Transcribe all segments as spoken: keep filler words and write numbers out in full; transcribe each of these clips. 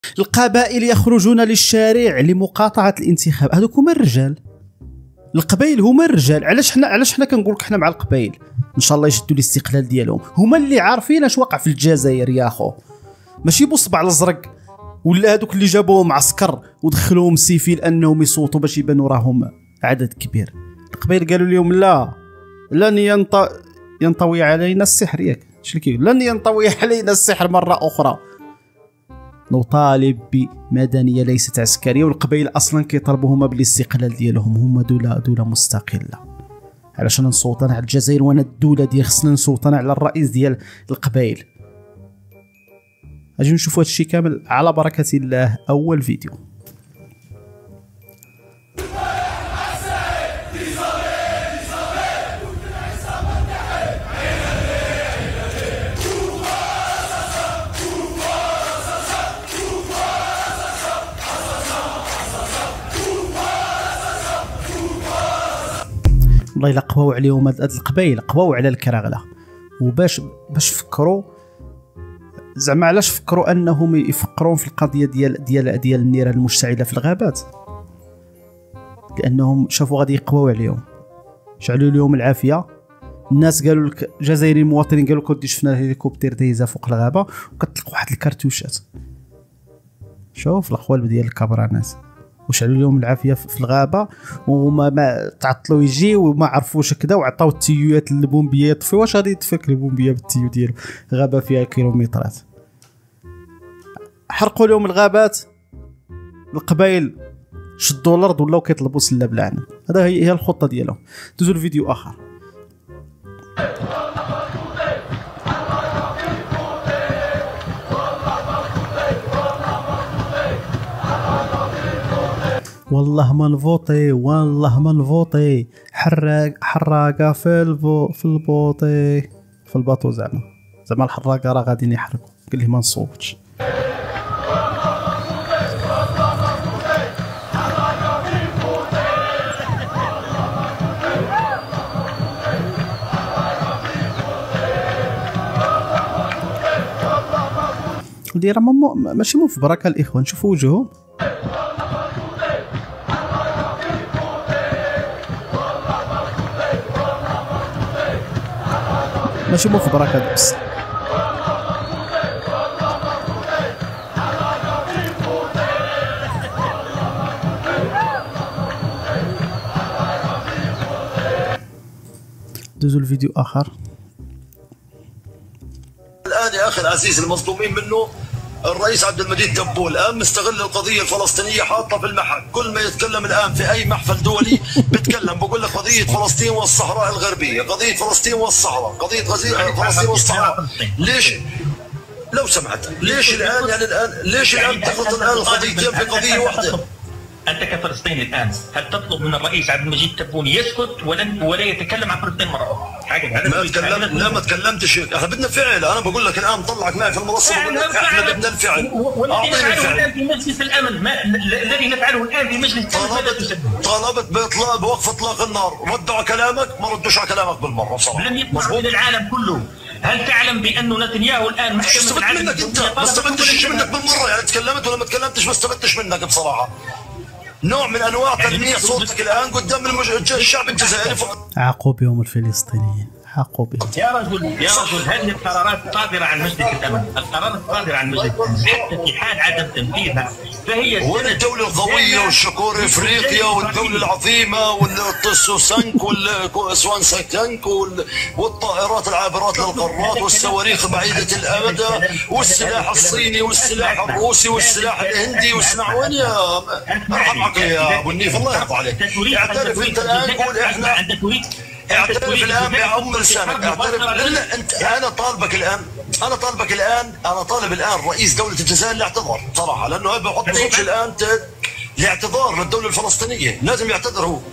القبائل يخرجون للشارع لمقاطعة الانتخاب. هذوك هما الرجال، القبائل هما الرجال. علاش حنا علاش حنا كنقول لك حنا مع القبائل ان شاء الله يشدوا الاستقلال ديالهم. هما اللي عارفين اش وقع في الجزائر يا اخو، ماشي بصبع الازرق ولا هذوك اللي جابوهم عسكر ودخلوهم سيفي لانهم يصوتوا باش يبانوا راهم عدد كبير. القبائل قالوا لهم لا لن ينط... ينطوي علينا السحر. ياك اش اللي كيقول؟ لن ينطوي علينا السحر مره اخرى. نطالب بمدنيه ليست عسكريه. والقبائل اصلا كيطالبوا هما بالاستقلال ديالهم، هما دوله دوله مستقله. علاش انا نصوت انا على الجزائر وانا الدوله ديال خصنا نصوت انا على الرئيس ديال القبائل. اجي نشوفوا هذا الشيء كامل على بركه الله. اول فيديو. والله الا قواو عليهم هاد القبائل، قواو على الكراغله. وباش باش فكروا زعما علاش فكروا انهم يفكرون في القضيه ديال ديال ديال النيران المشتعله في الغابات؟ لانهم شافوا غادي يقواو عليهم، شعلوا لهم العافيه. الناس قالوا لك جزائريين المواطنين قالوا لك ودي شفنا الهليكوبتر دايزه فوق الغابه وكتلقى واحد الكرتوشات. شوف الاخوال ديال الكابرانات وشعلوا لهم العافيه في الغابه وما ما تعطلوا يجيو وما عرفوش كذا وعطاو التيوات للبومبيه يطفي. واش غادي يطفيك البومبيه بالتيو ديالو؟ غابه فيها كيلومترات. حرقوا لهم الغابات. القبائل شدوا الارض ولاو كيطلبوا سله بالعنب. هذا هي, هي الخطه ديالهم. دوزوا الفيديو اخر. والله ما نفوطي، والله ما نفوطي. حراق حراقه في البو في البوطي في الباطو. زعما زعما الحراقه راه غاديين يحرقوا. قال لي ما نصوتش. ودي راه ماشي مو في بركه الاخوان. شوفوا وجههم. ماشي مو في بركه بس. دوزوا الفيديو اخر. الان يا اخي العزيز المظلومين منه الرئيس عبد المجيد تبون الان مستغل القضيه الفلسطينيه حاطه في المحك. كل ما يتكلم الان في اي محفل دولي بيتكلم بقول لك قضيه فلسطين والصحراء الغربيه، قضيه فلسطين والصحراء، قضيه فلسطين والصحراء. ليش؟ لو سمحت ليش الان يعني الان ليش الان تخلط الان القضيتين في قضيه واحده؟ انت كفلسطيني الان هل تطلب من الرئيس عبد المجيد تبون يسكت ولن ولا يتكلم عن فلسطين مره اخرى؟ ما تكلمت. لا ما تكلمتش. احنا بدنا فعل. انا بقول لك الان طلعك معي في المنصه بقول لك احنا بدنا الفعل. والذي نفعله الان في مجلس الامن ما الذي نفعله الان في مجلس الامن طلبت طلبت باطلاق بوقف اطلاق النار. ردوا على كلامك؟ ما ردوش على كلامك بالمره صراحه. لم يسمعوا من العالم كله. هل تعلم بانه نتنياهو الان محكمه العالم منك انت؟ ما استفدتش منك بالمره. يعني تكلمت ولا ما تكلمتش؟ ما استفدتش منك بصراحه. نوع من انواع تلميع صوتك الان قدام الشعب الجزائري فقط. عاقوا بهم الفلسطينيين، حقوا بهم. يا رجل يا رجل هذه القرارات صادره عن مجلس الامن، القرارات صادره عن مجلس الامن، حتى في حال عدم تنفيذها فهي وين الدوله القويه والشكور افريقيا والدوله العظيمه والطسو سانك والسوان سانك والطائرات العابرات للقارات والصواريخ بعيده الامد والسلاح الصيني والسلاح الروسي والسلاح الهندي والسلاح. وين يا ارحم عقلي يا ابو النيف الله يرضى عليك. اعترف انت الان قول احنا اعترف الان يا ام لسانك. اعترف انت. انا طالبك الان انا طالبك الان انا طالب الان رئيس دوله الجزائر الاعتذار صراحه، لانه هذا بحط صوتش الان لاعتذار للدوله الفلسطينيه. لازم يعتذر هو.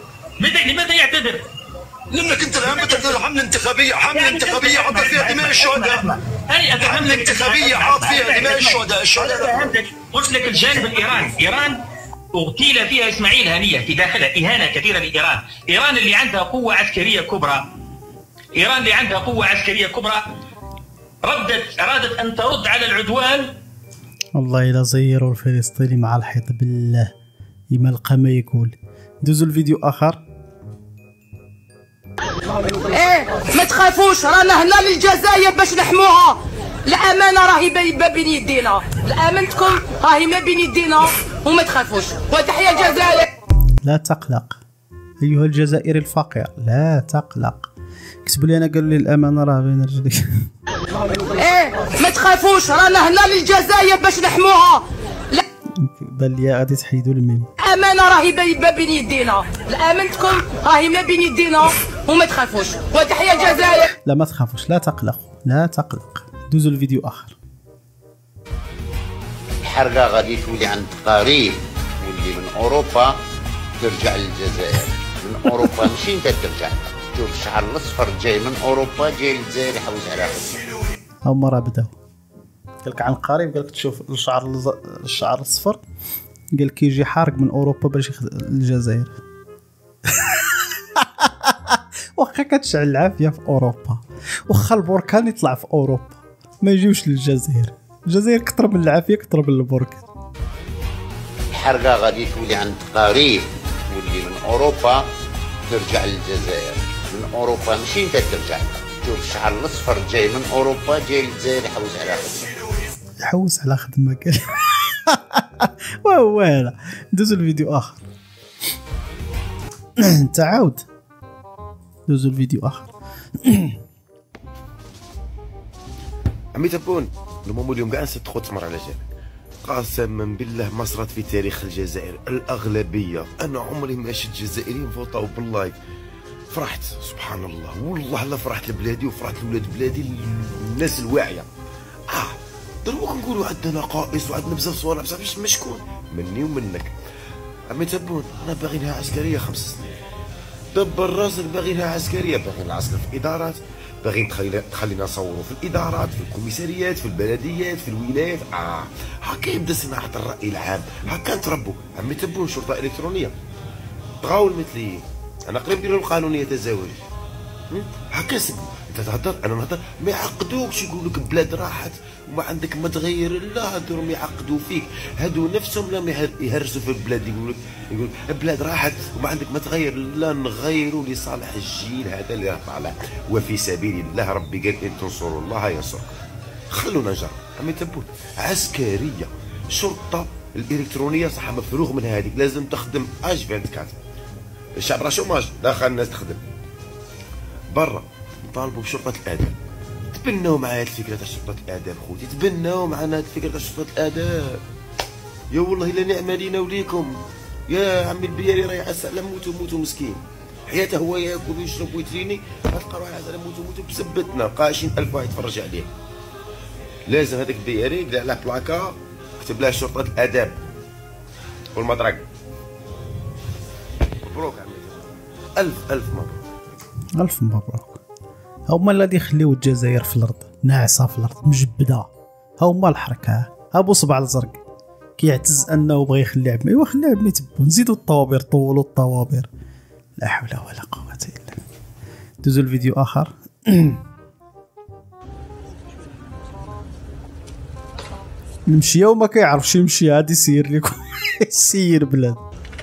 لماذا يعتذر؟ لانك انت الان بتعتذر حمله انتخابيه حمله انتخابيه حط فيها دماء الشهداء. حمله انتخابيه حاط فيها دماء الشهداء. الشهداء قلت لك الجانب الايراني، ايران اغتيل فيها اسماعيل هنيه في داخلها اهانه كثيره لايران، ايران اللي عندها قوه عسكريه كبرى، ايران اللي عندها قوه عسكريه كبرى ردت ارادت ان ترد على العدوان والله الا زيروا الفلسطيني مع الحيط بالله يما لقى ما يقول. دوزوا الفيديو اخر. ايه ما تخافوش رانا هنا للجزائر باش نحموها. الامانه راهي ما بين يدينا، امانتكم راهي ما بين يدينا وما تخافوش. وتحيه الجزائر. لا تقلق ايها الجزائري الفقير، لا تقلق. كتبوا لي انا قالوا لي الامانه راه بين رجليك. ايه ما تخافوش رانا هنا للجزائر باش نحموها. بان لي غادي تحيدوا الميم. الامانه راهي ما بين يدينا، امانتكم راهي ما بين يدينا وما تخافوش. وتحيه الجزائر. لا ما تخافوش، لا تقلقوا، لا تقلق. دوزوا الفيديو اخر. الحرقه غادي تولي عند قريب، واللي من اوروبا ترجع للجزائر، من اوروبا ماشي انت ترجع. شوف الشعر الاصفر جاي من اوروبا جاي للجزائر يحوس على خدمه. هما راه بداو. قالك عن قريب، قالك تشوف الشعر الز... الشعر الاصفر، قال كيجي حارق من اوروبا باش يخد... للجزائر. واخا كتشعل العافيه في اوروبا، واخا البركان يطلع في اوروبا، ما يجيوش للجزائر. الجزائر كثر من العافيه كثر من البركان. الحرقه غادي تولي عند قريب، واللي من اوروبا ترجع للجزائر، من اوروبا ماشي انت ترجع. شوف الشعر الاصفر جاي من اوروبا جاي للجزائر يحوس على خدمه. يحوس على خدمه قال. وهلا دوزوا الفيديو اخر. تعاود دوزوا الفيديو اخر. عمي تبون المهم اليوم كاع نسيت تخوت تمر على جالك. قسما بالله ما صرات في تاريخ الجزائر الاغلبيه. انا عمري ما شفت جزائريين فوطاو باللايك. فرحت سبحان الله، والله لا فرحت لبلادي وفرحت لولاد بلادي، الناس الواعيه. اه دروك نقولوا عندنا نقائص وعندنا بزاف صوالح بصح باش مشكون مني ومنك. عمي تبون انا باغي لها عسكريه خمس سنين. دبر راسك باغي لها عسكريه، باغي نعسكر في الادارات، باغي تخلينا نصوروا في الادارات، في الكوميساريات، في البلديات، في الولايات. اه هكا يبدا صناعه الراي العام، هكا نتربوا. عمي تبون شرطه الكترونيه طغاو المثليين. انا قريب ندير لهم قانونيه تزاوج. هكا سب انت تهضر انا نهضر، ما يعقدوكش يقول لك بلاد راحت وما عندك ما تغير. لا هادو راهم يعقدوا فيك، هادو نفسهم راهم يهرسوا في البلاد. يقول لك يقول بلاد راحت وما عندك ما تغير. لا نغيروا لصالح الجيل هذا اللي راه طالع، وفي سبيل الله. ربي قال ان تنصروا الله ينصركم. خلونا نجرب. عمي تبون عسكريه شرطه الالكترونيه صح مفروغ من هذيك، لازم تخدم اش أربعة وعشرين. الشعب راه شوماج، داخل الناس تخدم برا. نطالبوا بشرطه الاداب. تبناو معايا الفكره تاع شرطه الاداب خوتي، تبناو معنا الفكره تاع شرطه الاداب. يا والله الا نعمه لينا وليكم. يا عمي البياري راه يعس على موتو موتو مسكين، حياته هو ياكل ويشرب ويتريني، غتلقى روحه على موتو موتو بسبتنا. بقى عشرين ألف واحد يتفرج عليه. لازم هذاك البياري يقلع له بلاكا كتب له شرطه الاداب والمطرق. مبروك عمي، الف الف مبروك. الف مبروك. هما اللي يخليو الجزائر في الارض ناعسه، في الارض مجبده. هما الحركه، ها بو صبع الزرق كيعتز انه بغى يخلي عمي. ايوا خلي عمي تبو. نزيدوا الطوابير، طولوا الطوابير. لا حول ولا قوه الا بالله. دوزوا الفيديو اخر. نمشي وما كيعرفش يمشي، عادي يسير لكم. يسير بلاد.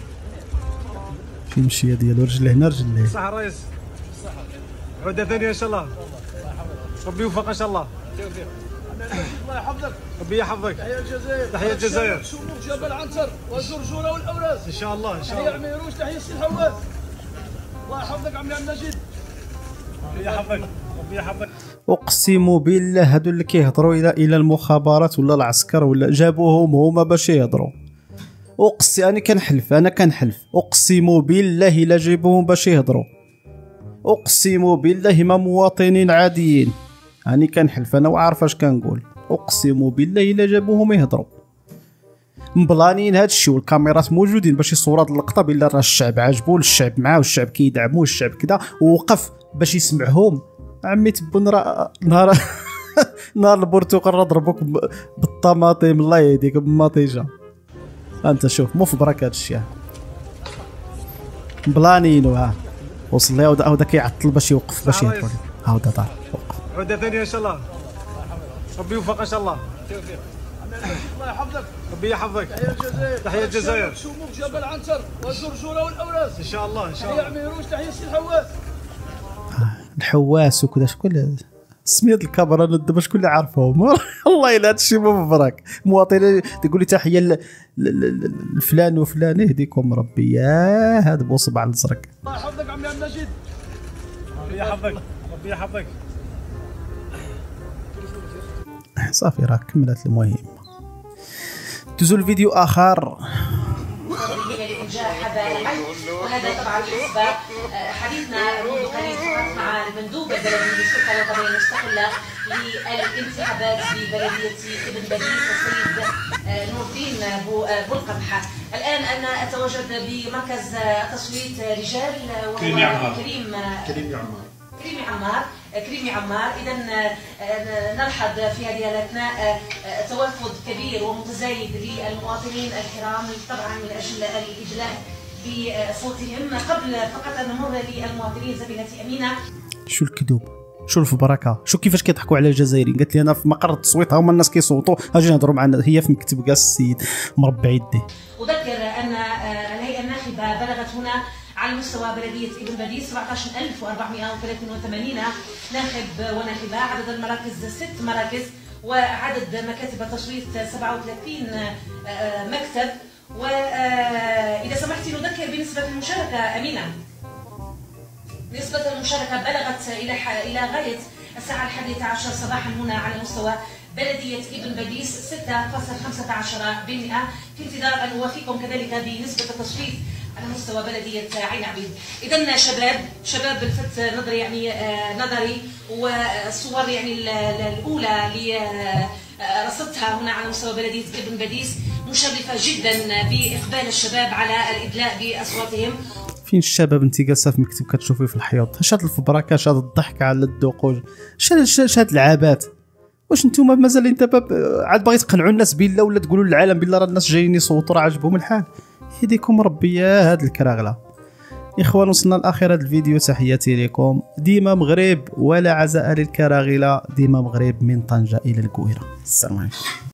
شي مشيه ديالو رجله هنا رجله. صح الرئيس، عودة ثانية إن شاء الله. ربي يوفق إن شاء الله. الله يحفظك. ربي يحفظك. تحية الجزائر. تحية الجزائر. شموخ جبل عنتر والجرجورة والأوراس. إن شاء الله إن شاء تحية الله. عمي روش، تحية السي الحواس. الله يحفظك عمي عبد المجيد. ربي يحفظك. ربي يحفظك. اقسم بالله هادو اللي كيهضروا الى الى المخابرات ولا العسكر ولا جابوهم هما باش يهضروا. اقسم انا كنحلف، انا كنحلف اقسم بالله الا جابوهم باش يهضروا. اقسم بالله ما مواطنين عاديين. راني كنحلف انا وعارف اش كنقول. اقسم بالله الا جابوهم يهضروا. مبلانين هاد الشيء والكاميرات موجودين باش يصوروا هاد اللقطه بلا راه الشعب عاجبو، الشعب معاه والشعب كيدعموه الشعب كذا، ووقف باش يسمعهم. عمي تبون راه نهار نهار البرتقال راه ضربوك بالطماطم. الله يهديك بالمطيجه. انت شوف مو في بركه هاد الشيء. بلانين ها وصل لي هاودا كيعطل باش يوقف باش يهضر. هاودا طار وقف. عودة ثانية إن شاء الله. ربي يوفق إن شاء الله. الله يحفظك. ربي يحفظك. تحية الجزائر. تحية الجزائر. شموخ جبل عنتر والزرزورة والأوراس. ان شاء الله ان شاء تحية الله. عميروش. تحية سي الحواس. الحواس وكذا شكون سميت الكاميرا دابا شكون اللي عارفهم والله الا هادشي مبرك مواطنين تقول لي تحيه لفلان وفلان يهديكم ربي يا هذا بوصب على الزرق. الله يحفظك عمي عبد المجيد. ربي يحفظك ربي يحفظك. صافي راه كملت المهم. دوزو الفيديو اخر. لإنجاح هذا العمل وهذا طبعا بالنسبة حديثنا منذ قليل فقط مع المندوب البلدي للسلطة الوطنية المستقلة للانتخابات ببلدية ابن بديس السيد نور الدين بولقمحة. الآن أنا أتواجد بمركز تصويت رجال كريمي عمار. كريم كريمي عمار كريمي عمار كريمي عمار. إذا نلحظ في هذه الأثناء توافد كبير ومتزايد للمواطنين الكرام طبعا من أجل الإدلاء بصوتهم. قبل فقط أن نمر للمواطنين زميلتي أمينة. شو الكذوب شو الفبركه شو كيفاش كيضحكوا على الجزائريين. قالت لي انا في مقر التصويت هما الناس كيصوتوا اجي نهضروا معنا هي في مكتب كاع السيد مربع يديه. أذكر أن الهيئة الناخبة بلغت هنا على مستوى بلدية ابن بديس سبعة عشر ألف وأربعمائة وثلاثة وثمانين ناخب وناخبة. عدد المراكز ست مراكز وعدد مكاتب التصويت سبعة وثلاثين مكتب. وإذا سمحتي نذكر بنسبة المشاركة أمينة. نسبة المشاركة بلغت إلى إلى غاية الساعة الحادية عشر صباحا هنا على مستوى بلدية ابن بديس ستة فاصلة خمسة عشر بالمئة في انتظار أن أوافيكم كذلك بنسبة التصويت على مستوى بلدية عين عبيد. إذا شباب شباب الفت نظري يعني نظري والصور يعني الأولى اللي رصدتها هنا على مستوى بلدية ابن بديس مشرفة جدا بإقبال الشباب على الإدلاء بأصواتهم. فين الشباب انت جالسه في مكتب كتشوفي في الحياط اش هاد الفبركه اش هاد الضحك على الدوق اش هاد العابات واش نتوما مازال انت عاد باغي تقنعوا الناس بالله ولا تقولوا للعالم بالله راه الناس جايين يصوتوا راه عجبهم الحال. يهديكم ربي يا هاد الكراغله. اخوان وصلنا لاخر هذا الفيديو تحياتي لكم. ديما مغرب ولا عزاء للكراغله ديما مغرب من طنجه الى القويره. السلام عليكم.